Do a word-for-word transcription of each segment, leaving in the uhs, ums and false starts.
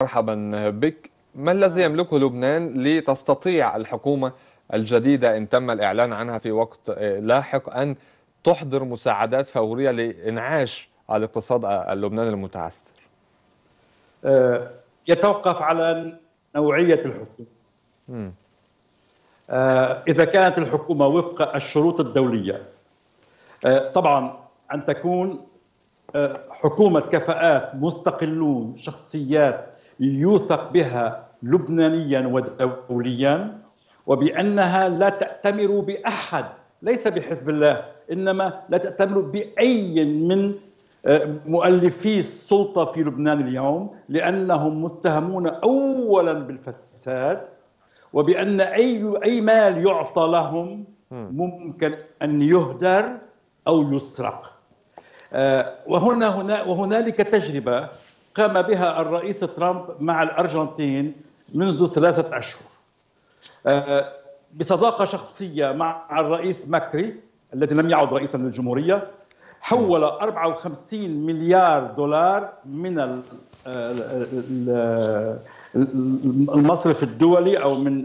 مرحبا بك. ما الذي يملكه لبنان لتستطيع الحكومة الجديدة إن تم الإعلان عنها في وقت لاحق أن تحضر مساعدات فورية لإنعاش الاقتصاد اللبناني المتعثر؟ يتوقف على نوعية الحكومة. إذا كانت الحكومة وفق الشروط الدولية، طبعا أن تكون حكومة كفاءات، مستقلون، شخصيات يوثق بها لبنانيا ودوليا، وبأنها لا تأتمر بأحد، ليس بحزب الله، إنما لا تأتمر بأي من مؤلفي السلطة في لبنان اليوم، لأنهم متهمون أولا بالفساد، وبأن أي أي مال يعطى لهم ممكن أن يهدر أو يسرق. وهنا هنا وهنالك تجربة قام بها الرئيس ترامب مع الأرجنتين منذ ثلاثة أشهر بصداقة شخصية مع الرئيس ماكري الذي لم يعد رئيسا للجمهورية. حول أربعة وخمسين مليار دولار من المصرف الدولي أو من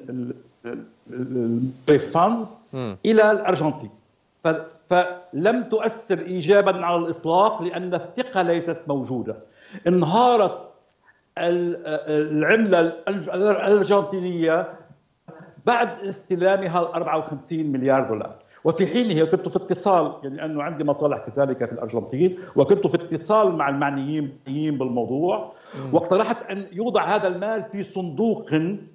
الفاندز إلى الأرجنتين، فلم تؤثر إيجابا على الإطلاق لأن الثقة ليست موجودة. انهارت العملة الأرجنتينية بعد استلامها أربعة وخمسين مليار دولار، وفي حينه كنت في اتصال، يعني أنه عندي مصالح كذلك في الأرجنتين، وكنت في اتصال مع المعنيين بالموضوع، واقترحت أن يوضع هذا المال في صندوق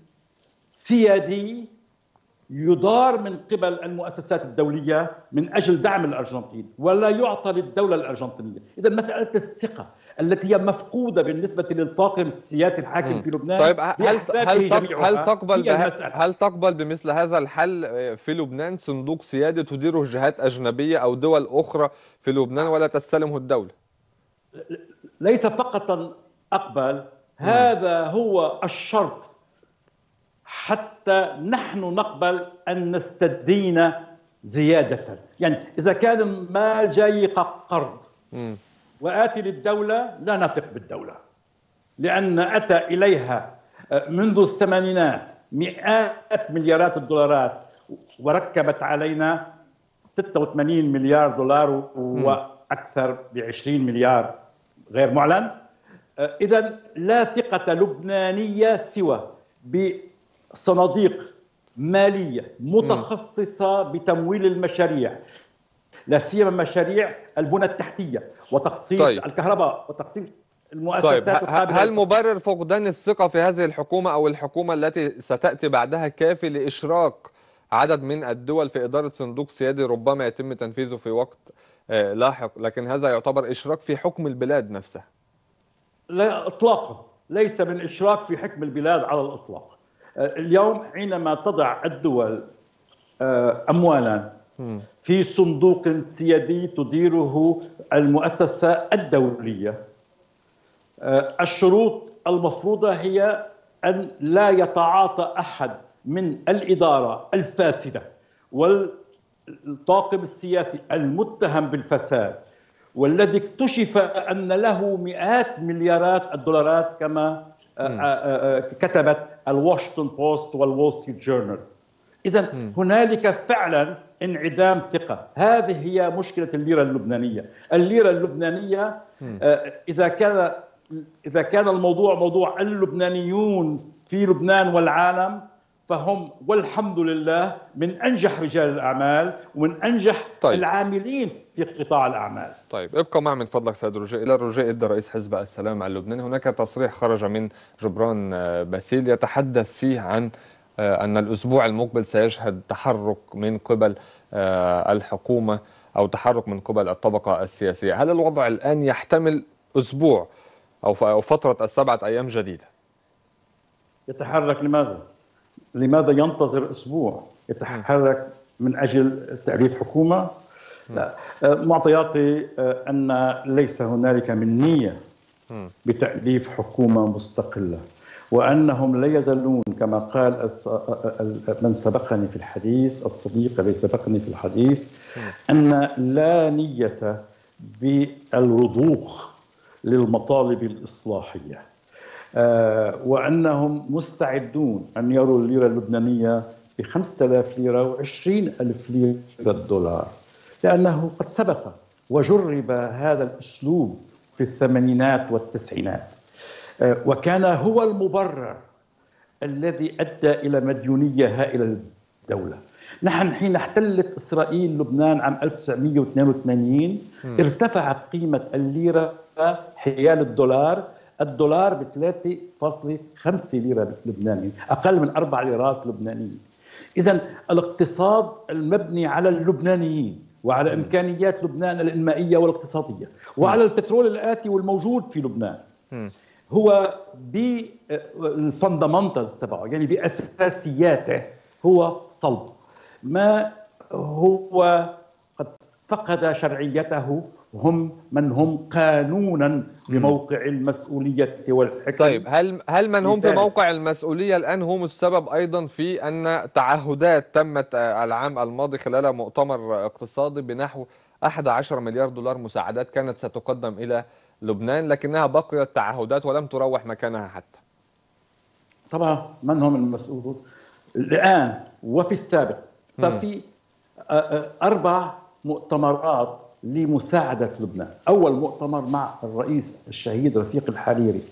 سيادي يدار من قبل المؤسسات الدولية من أجل دعم الأرجنتين، ولا يعطى للدولة الأرجنتينية. إذا مسألة الثقة التي هي مفقودة بالنسبة للطاقم السياسي الحاكم في لبنان. طيب هل هل هل تقبل هل تقبل بمثل هذا الحل في لبنان، صندوق سيادي تديره جهات أجنبية أو دول أخرى في لبنان ولا تستلمه الدولة؟ ليس فقط أقبل، هذا هو الشرط حتى نحن نقبل أن نستدين زيادة. يعني إذا كان المال جاي كقرض وآتي للدولة، لا نثق بالدولة، لأن أتى إليها منذ الثمانينات مئات مليارات الدولارات وركبت علينا ستة وثمانين مليار دولار وأكثر بعشرين مليار غير معلن. إذن لا ثقة لبنانية سوى بصناديق مالية متخصصة بتمويل المشاريع، لا سيما مشاريع البنى التحتية وتخصيص طيب. الكهرباء وتخصيص المؤسسات. طيب هل مبرر فقدان الثقة في هذه الحكومة أو الحكومة التي ستأتي بعدها كافي لإشراك عدد من الدول في إدارة صندوق سيادي ربما يتم تنفيذه في وقت لاحق، لكن هذا يعتبر إشراك في حكم البلاد نفسها؟ لا إطلاقا، ليس من إشراك في حكم البلاد على الإطلاق. اليوم حينما تضع الدول أموالا في صندوق سيادي تديره المؤسسة الدولية، الشروط المفروضة هي أن لا يتعاطى أحد من الإدارة الفاسدة والطاقم السياسي المتهم بالفساد والذي اكتشف أن له مئات مليارات الدولارات كما كتبت الواشنطن بوست والوول ستريت جورنال. إذن هنالك فعلا انعدام ثقة. هذه هي مشكلة الليرة اللبنانية. الليرة اللبنانية إذا كان إذا كان الموضوع موضوع اللبنانيون في لبنان والعالم، فهم والحمد لله من أنجح رجال الأعمال ومن أنجح طيب. العاملين في قطاع الأعمال. طيب ابقى معي من فضلك سيد رجاء. إلى رجاء إدى رئيس حزب السلام اللبناني، هناك تصريح خرج من جبران باسيل يتحدث فيه عن أن الأسبوع المقبل سيشهد تحرك من قبل الحكومة أو تحرك من قبل الطبقة السياسية. هل الوضع الآن يحتمل أسبوع أو فترة السبعة أيام جديدة؟ يتحرك لماذا؟ لماذا ينتظر أسبوع؟ يتحرك من أجل تأليف حكومة؟ لا، معطياتي أن ليس هنالك من نية بتأليف حكومة مستقلة، وأنهم لا يزالون كما قال من سبقني في الحديث، الصديق الذي سبقني في الحديث، أن لا نية بالرضوخ للمطالب الإصلاحية. آه، وأنهم مستعدون أن يروا الليرة اللبنانية ب خمسة آلاف ليرة وعشرين ألف ليرة الدولار، لأنه قد سبق وجرب هذا الأسلوب في الثمانينات والتسعينات، آه، وكان هو المبرر الذي أدى إلى مديونية هائلة للدولة. نحن حين احتلت إسرائيل لبنان عام ألف وتسعمئة واثنين وثمانين ارتفعت قيمة الليرة حيال الدولار، الدولار ب ثلاثة فاصلة خمسة ليرة لبنانية، أقل من أربع ليرات لبنانية. إذن الاقتصاد المبني على اللبنانيين وعلى إمكانيات لبنان الإنمائية والاقتصادية وعلى البترول الآتي والموجود في لبنان هو بالفندمنتالز تبعه، يعني بأساسياته هو صلب. ما هو قد فقد شرعيته هم من هم قانونا بموقع المسؤولية والحكم. طيب هل هل من هم في موقع المسؤولية الآن هم السبب أيضا في أن تعهدات تمت العام الماضي خلال مؤتمر اقتصادي بنحو أحد عشر مليار دولار مساعدات كانت ستقدم إلى لبنان، لكنها بقيت تعهدات ولم تروح مكانها حتى؟ طبعا من هم المسؤولون الآن وفي السابق؟ صار في أربع مؤتمرات لمساعدة لبنان. أول مؤتمر مع الرئيس الشهيد رفيق الحريري،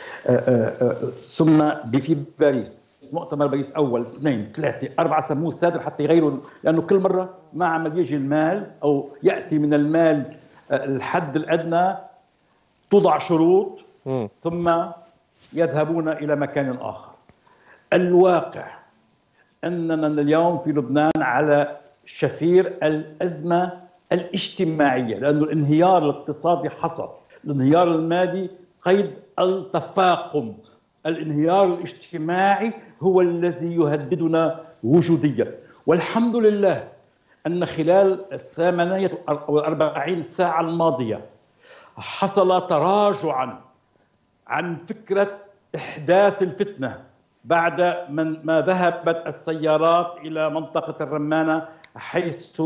ثم في باريس مؤتمر باريس أول، اثنين، ثلاثة، أربعة، سموه السادر حتى يغيروا، لأنه كل مرة ما عم يجي المال أو يأتي من المال الحد الأدنى توضع شروط ثم يذهبون إلى مكان آخر. الواقع أننا اليوم في لبنان على شفير الأزمة الاجتماعية، لأن الانهيار الاقتصادي حصل، الانهيار المالي قيد التفاقم، الانهيار الاجتماعي هو الذي يهددنا وجوديا. والحمد لله أن خلال الثمانية وأربعين ساعة الماضية حصل تراجعا عن فكرة إحداث الفتنة بعد من ما ذهبت السيارات إلى منطقة الرمانة، حيث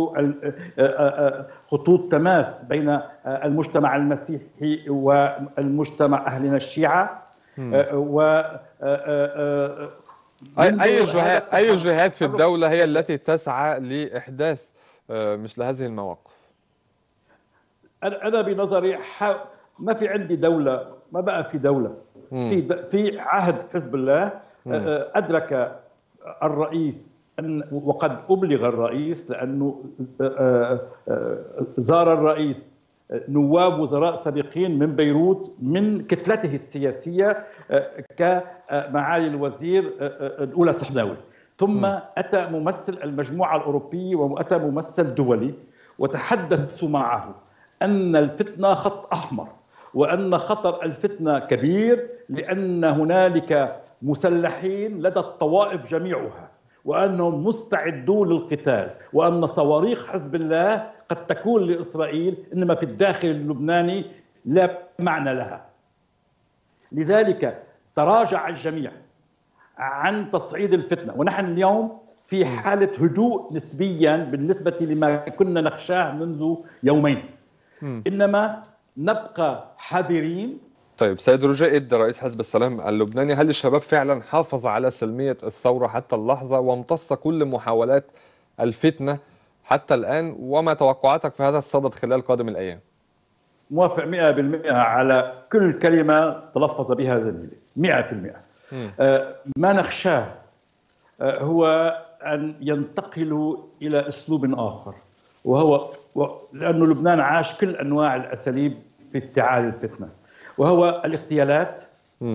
خطوط تماس بين المجتمع المسيحي والمجتمع أهلنا الشيعة. و أي جهات أي جهات في الدولة هي التي تسعى لإحداث مثل هذه المواقف؟ أنا بنظري ما في عندي دولة، ما بقى في دولة. في في عهد حزب الله أدرك الرئيس أن، وقد أبلغ الرئيس لأنه زار الرئيس نواب وزراء سابقين من بيروت من كتلته السياسية كمعالي الوزير الأولى سحناوي، ثم أتى ممثل المجموعة الأوروبية وأتى ممثل دولي وتحدثوا معه أن الفتنة خط أحمر، وأن خطر الفتنة كبير لأن هنالك مسلحين لدى الطوائف جميعها وأنهم مستعدون للقتال، وأن صواريخ حزب الله قد تكون لإسرائيل إنما في الداخل اللبناني لا معنى لها. لذلك تراجع الجميع عن تصعيد الفتنة، ونحن اليوم في حالة هدوء نسبيا بالنسبة لما كنا نخشاه منذ يومين، إنما نبقى حذرين. طيب سيد رجاء إدة رئيس حزب السلام اللبناني، هل الشباب فعلا حافظ على سلمية الثورة حتى اللحظة وامتص كل محاولات الفتنة حتى الآن؟ وما توقعاتك في هذا الصدد خلال قادم الأيام؟ موافق مئة بالمئة على كل كلمة تلفظ بها زميلي، مئة بالمئة. آه ما نخشاه آه هو أن ينتقلوا إلى أسلوب آخر، وهو لأنه لبنان عاش كل أنواع الأساليب في افتعال الفتنة، وهو الاغتيالات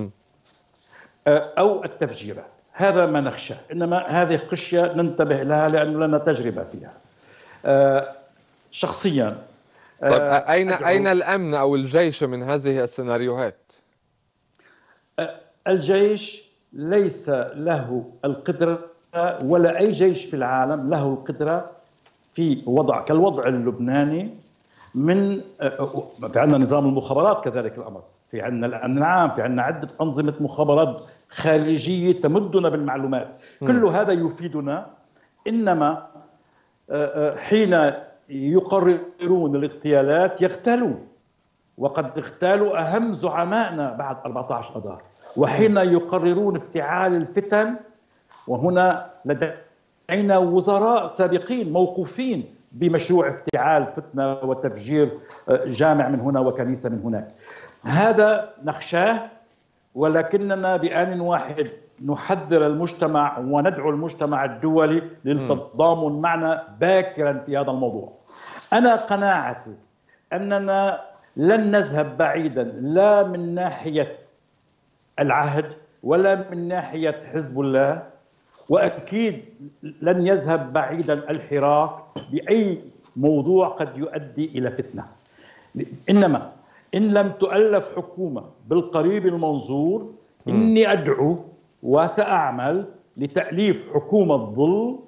أو التفجيرات. هذا ما نخشى، إنما هذه خشية ننتبه لها لأنه لنا تجربة فيها. شخصيا طيب أين أين الأمن أو الجيش من هذه السيناريوهات؟ الجيش ليس له القدرة، ولا أي جيش في العالم له القدرة في وضع كالوضع اللبناني. من في عندنا نظام المخابرات كذلك الأمر، في عندنا الأمن العام، في عندنا عدة أنظمة مخابرات خارجية تمدنا بالمعلومات، كل هذا يفيدنا. إنما حين يقررون الاغتيالات يغتالون، وقد اغتالوا أهم زعمائنا بعد أربعة عشر أذار، وحين يقررون افتعال الفتن، وهنا لدينا وزراء سابقين موقوفين بمشروع افتعال فتنة وتفجير جامع من هنا وكنيسة من هناك. هذا نخشاه، ولكننا بآن واحد نحذر المجتمع وندعو المجتمع الدولي للتضامن معنا باكرا في هذا الموضوع. أنا قناعتي أننا لن نذهب بعيدا لا من ناحية العهد ولا من ناحية حزب الله، وأكيد لن يذهب بعيدا الحراك بأي موضوع قد يؤدي إلى فتنة. إنما إن لم تؤلف حكومة بالقريب المنظور إني أدعو وسأعمل لتأليف حكومة ظل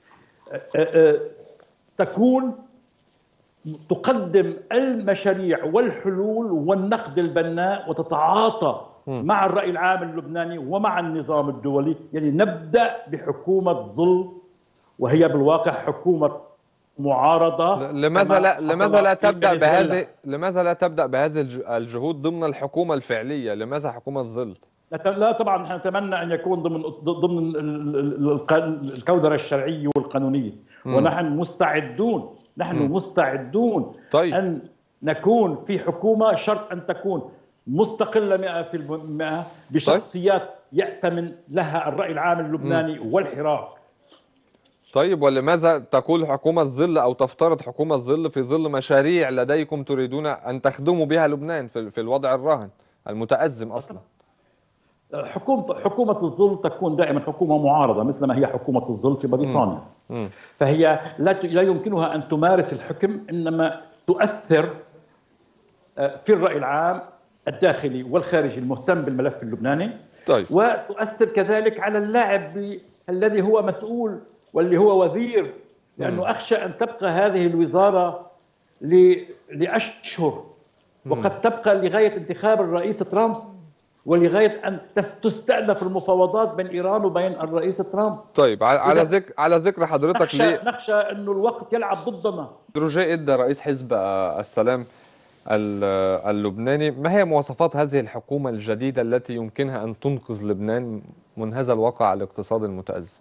تكون تقدم المشاريع والحلول والنقد البناء وتتعاطى مع الرأي العام اللبناني ومع النظام الدولي. يعني نبدأ بحكومة ظل وهي بالواقع حكومة معارضة. لماذا لا لماذا لا تبدأ بهذه لماذا لا تبدأ بهذه الجهود ضمن الحكومة الفعلية؟ لماذا حكومة ظل؟ لا طبعا نحن نتمنى ان يكون ضمن ضمن الكودرة الشرعية والقانونية، ونحن مستعدون نحن م. مستعدون طيب. ان نكون في حكومة، شرط ان تكون مستقلة مئة بالمئة بشخصيات طيب. يأتمن لها الرأي العام اللبناني م. والحراك. طيب، ولماذا تقول حكومة ظل أو تفترض حكومة ظل في ظل مشاريع لديكم تريدون أن تخدموا بها لبنان في في الوضع الراهن المتأزم أصلا؟ حكومة حكومة الظل تكون دائما حكومة معارضة مثل ما هي حكومة الظل في بريطانيا. م. م. فهي لا لا يمكنها أن تمارس الحكم، إنما تؤثر في الرأي العام الداخلي والخارجي المهتم بالملف اللبناني. طيب. وتؤثر كذلك على اللاعب الذي هو مسؤول واللي هو وزير، لأنه م. أخشى أن تبقى هذه الوزارة لأشهر وقد تبقى لغاية انتخاب الرئيس ترامب ولغاية أن تستأنف المفاوضات بين إيران وبين الرئيس ترامب. طيب، على ذكر على ذكر حضرتك نخشى, ليه نخشى أنه الوقت يلعب ضدنا. روجيه إدة رئيس حزب السلام اللبناني، ما هي مواصفات هذه الحكومة الجديدة التي يمكنها أن تنقذ لبنان من هذا الواقع الاقتصادي المتأزم؟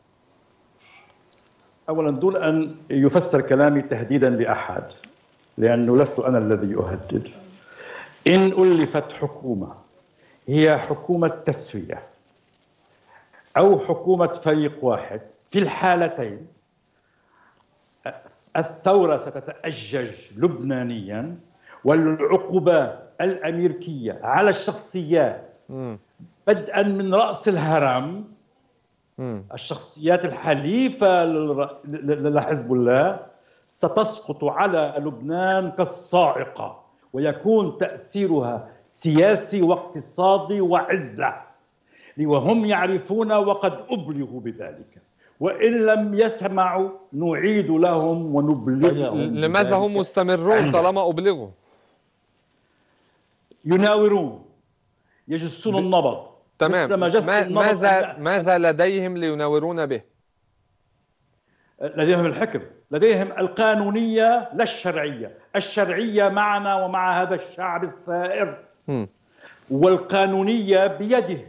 أولا دون أن يفسر كلامي تهديدا لأحد، لأنه لست أنا الذي أهدد، إن ألفت حكومة هي حكومة تسوية أو حكومة فريق واحد، في الحالتين الثورة ستتأجج لبنانيا، والعقوبات الأمريكية على الشخصيات بدءا من رأس الهرم، الشخصيات الحليفة لحزب الله، ستسقط على لبنان كالصاعقة، ويكون تأثيرها سياسي واقتصادي وعزلة، وهم يعرفون وقد أبلغوا بذلك، وإن لم يسمعوا نعيد لهم ونبلغهم. لماذا هم مستمرون طالما أبلغوا؟ يناورون، يجسون النبض. تمام. ماذا ماذا لديهم ليناورون به؟ لديهم الحكم، لديهم القانونية لا الشرعية. الشرعية معنا ومع هذا الشعب الثائر، م. والقانونية بيده.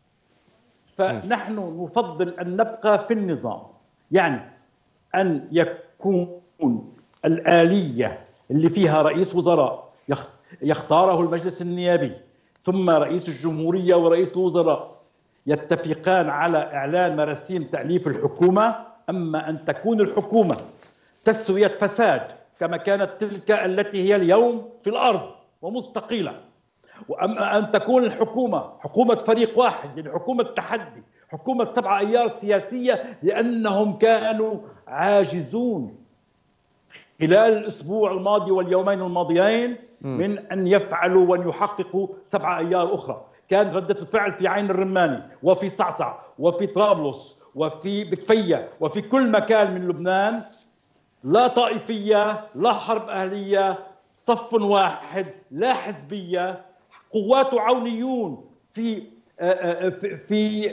فنحن نفضل أن نبقى في النظام، يعني أن يكون الآلية اللي فيها رئيس وزراء يختاره المجلس النيابي، ثم رئيس الجمهورية ورئيس الوزراء يتفقان على إعلان مراسيم تأليف الحكومة. أما أن تكون الحكومة تسوية فساد كما كانت تلك التي هي اليوم في الأرض ومستقيلة، وأما أن تكون الحكومة حكومة فريق واحد، يعني حكومة تحدي، حكومة سبعة أيار سياسية، لأنهم كانوا عاجزون خلال الأسبوع الماضي واليومين الماضيين من أن يفعلوا وأن يحققوا سبعة أيار أخرى. كان ردة الفعل في عين الرماني وفي صعصع وفي طرابلس وفي بكفية وفي كل مكان من لبنان لا طائفية، لا حرب أهلية، صف واحد، لا حزبية، قوات عونيون في في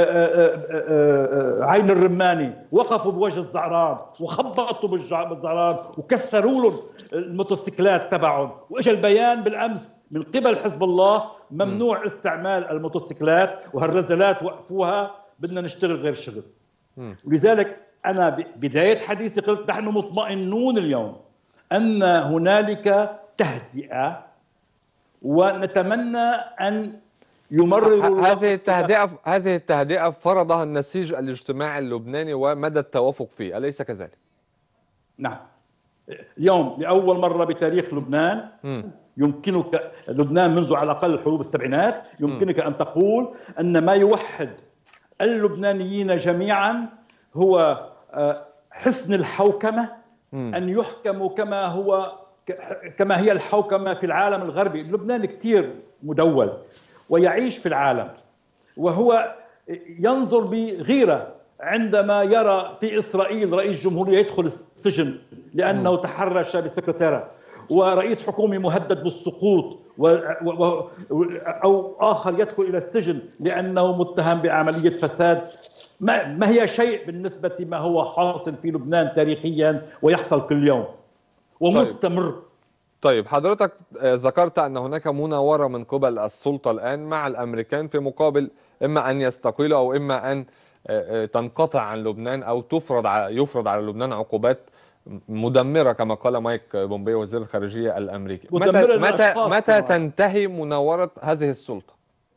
عين الرماني وقفوا بوجه الزعران وخبطوا بالزعران وكسروا له الموتوسيكلات تبعهم، واجى البيان بالامس من قبل حزب الله ممنوع استعمال الموتوسيكلات وهالرزلات وقفوها، بدنا نشتغل غير شغل. ولذلك انا بدايه حديثي قلت نحن مطمئنون اليوم ان هنالك تهدئه، ونتمنى ان يمرروا هذه التهدئة هذه التهدئة فرضها النسيج الاجتماعي اللبناني ومدى التوافق فيه، أليس كذلك؟ نعم. اليوم لأول مرة بتاريخ لبنان م. يمكنك لبنان منذ على الأقل حروب السبعينات يمكنك م. أن تقول أن ما يوحد اللبنانيين جميعا هو حسن الحوكمة، م. أن يحكموا كما هو كما هي الحوكمة في العالم الغربي. لبنان كثير مدول ويعيش في العالم، وهو ينظر بغيرة عندما يرى في إسرائيل رئيس جمهورية يدخل السجن لأنه م. تحرش بسكرتيرة، ورئيس حكومي مهدد بالسقوط، و... و... أو آخر يدخل إلى السجن لأنه متهم بعملية فساد. ما, ما هي شيء بالنسبة لما هو حاصل في لبنان تاريخيا ويحصل كل يوم ومستمر. طيب. طيب حضرتك ذكرت أن هناك مناورة من قبل السلطة الآن مع الأمريكان في مقابل إما أن يستقيلوا أو إما أن تنقطع عن لبنان أو تفرض يفرض على لبنان عقوبات مدمرة كما قال مايك بومبيو وزير الخارجية الأمريكي. متى متى متى تنتهي مناورة هذه السلطة؟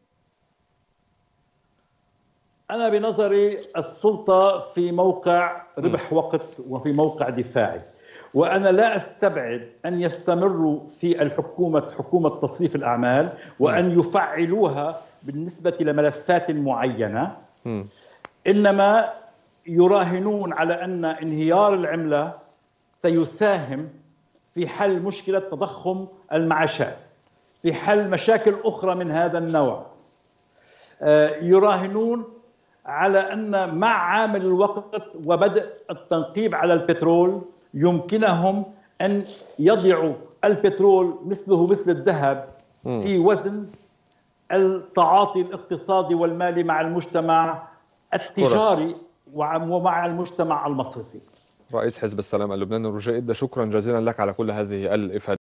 أنا بنظري السلطة في موقع ربح وقت وفي موقع دفاعي، وأنا لا أستبعد أن يستمروا في الحكومة حكومة تصريف الأعمال وأن يفعلوها بالنسبة لملفات معينة، إنما يراهنون على أن انهيار العملة سيساهم في حل مشكلة تضخم المعاشات، في حل مشاكل أخرى من هذا النوع. يراهنون على أن مع عامل الوقت وبدء التنقيب على البترول يمكنهم أن يضعوا البترول مثله مثل الذهب في وزن التعاطي الاقتصادي والمالي مع المجتمع التجاري ومع المجتمع المصرفي. رئيس حزب السلام اللبناني رجاء إدة، شكرا جزيلا لك على كل هذه الإفادة.